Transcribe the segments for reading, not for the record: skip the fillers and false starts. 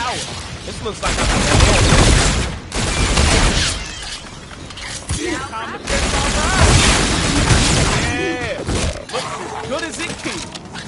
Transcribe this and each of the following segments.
tower. This looks like a time to test my ride. Yeah, looks as good as it can.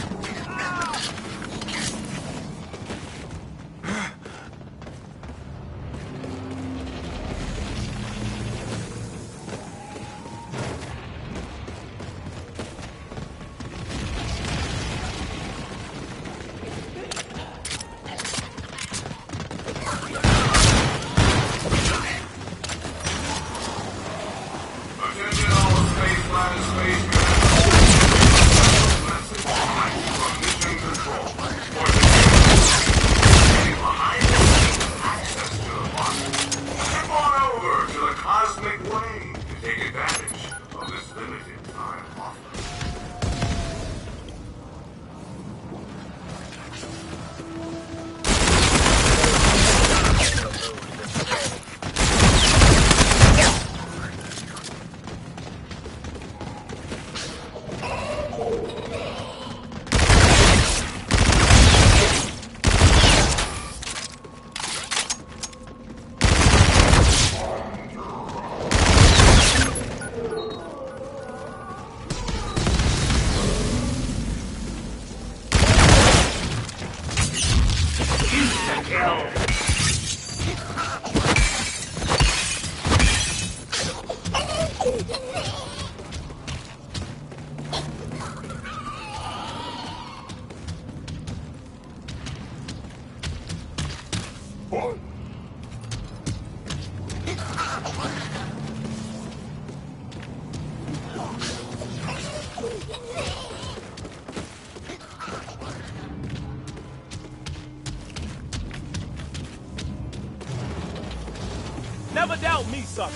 Never doubt me, sucker.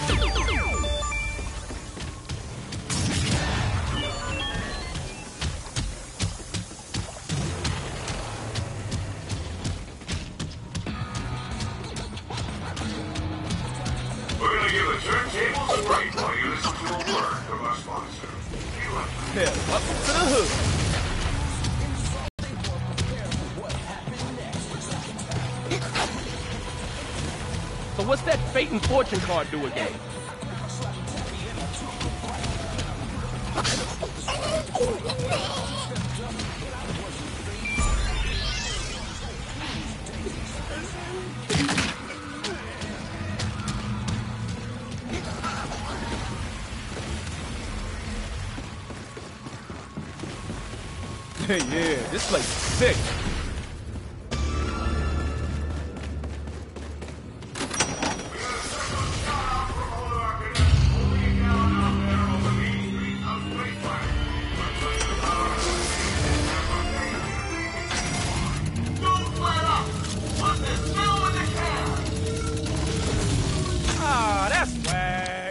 We're gonna give the turntables a break while you listen to a word from our sponsor. Yeah, up to the hood. So what's that fate and fortune card do again? Yeah, this place is sick. Ah, that's whack.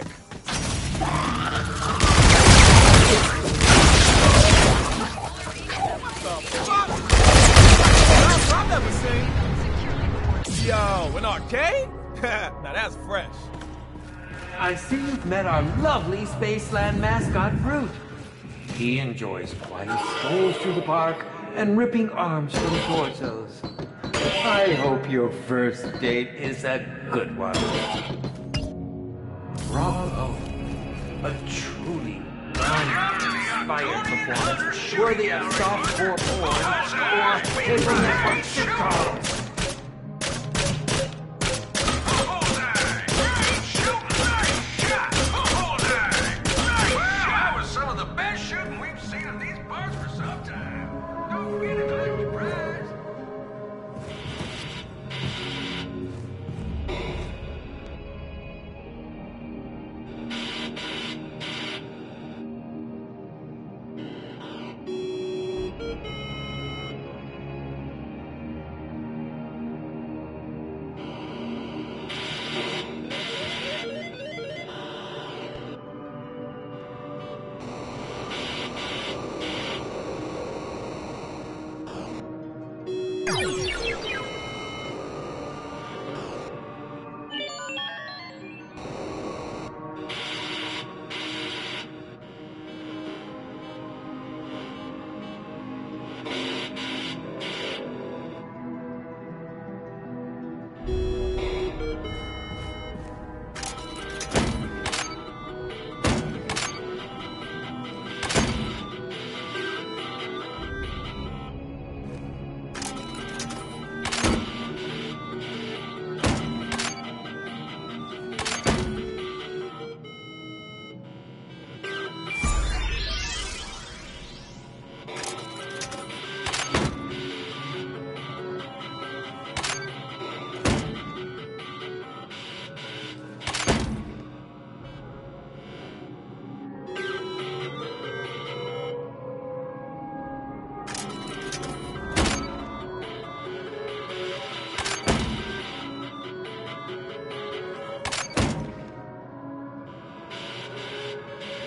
I've never seen. Yo, an arcade? Now that's fresh. I see you've met our lovely Spaceland mascot, Groot. He enjoys quiet strolls through the park and ripping arms from torsos. I hope your first date is a good one. Bravo. A truly uninspired performance worthy of softcore porn or cable network sitcoms.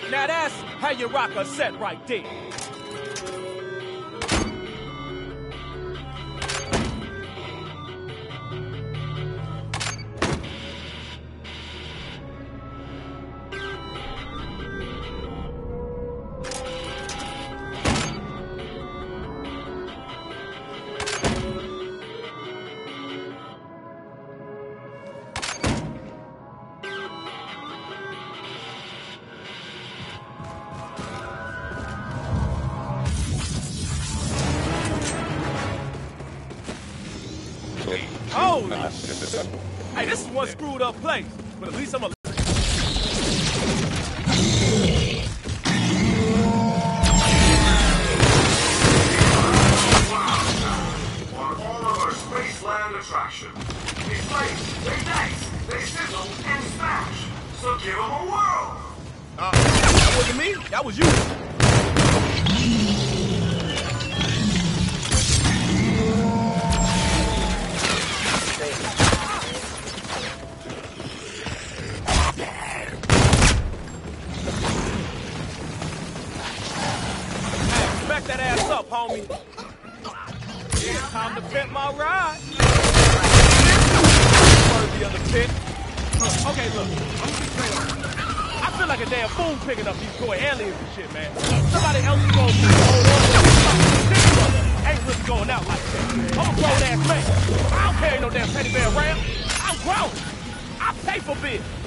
Now that's how you rock a set right there. Holy shit. Hey, this is one screwed up place, but at least I'm a... On all of our Spaceland attractions. They fight, they dice, they sizzle, and smash. So give them a whirl. That wasn't me. That was you. Back that ass up, homie. It's time to pimp my ride. Worthy of the pit. Okay, look. I'm gonna be straight up. I feel like a damn fool picking up these toy aliens and shit, man. Somebody else is going to hold on to this brother. Ain't really going out like that. I'm a grown ass man. I don't carry no damn teddy bear around. I'm grown. I pay for beer.